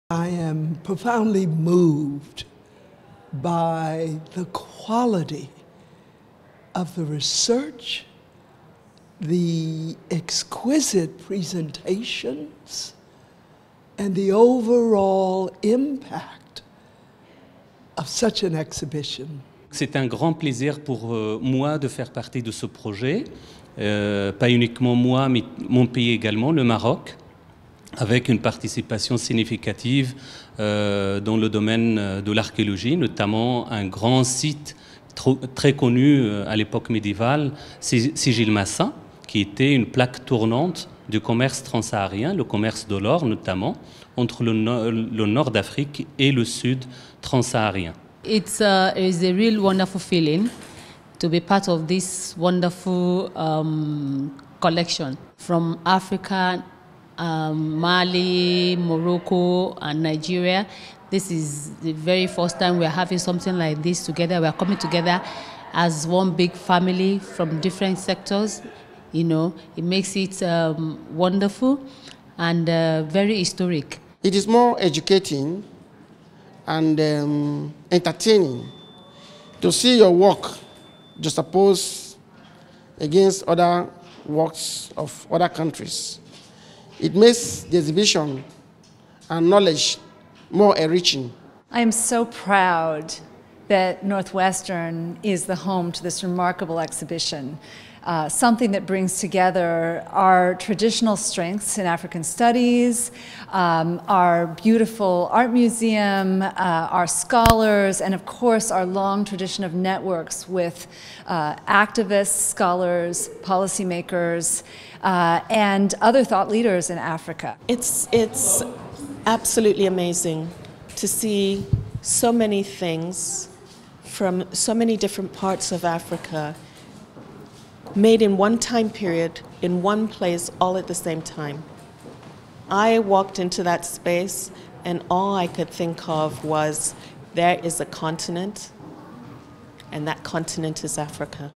I am profoundly moved by the quality of the research, the exquisite presentations, and the overall impact of such an exhibition. C'est un grand plaisir pour moi de faire partie de ce projet, pas uniquement moi, mais mon pays également, le Maroc, avec une participation significative dans le domaine de l'archéologie, notamment un grand site très connu à l'époque médiévale, Sigil Massa, qui était une plaque tournante du commerce transsaharien, le commerce de l'or notamment, entre le nord d'Afrique et le sud transsaharien. It is a real wonderful feeling to be part of this wonderful collection from Africa, Mali, Morocco, and Nigeria. This is the very first time we're having something like this together. We're coming together as one big family from different sectors. You know, it makes it wonderful and very historic. It is more educating and entertaining to see your work juxtaposed against other works of other countries. It makes the exhibition and knowledge more enriching. I am so proud that Northwestern is the home to this remarkable exhibition. Something that brings together our traditional strengths in African studies, our beautiful art museum, our scholars, and of course our long tradition of networks with activists, scholars, policymakers, and other thought leaders in Africa. It's absolutely amazing to see so many things from so many different parts of Africa made in one time period, in one place, all at the same time. I walked into that space and all I could think of was there is a continent, and that continent is Africa.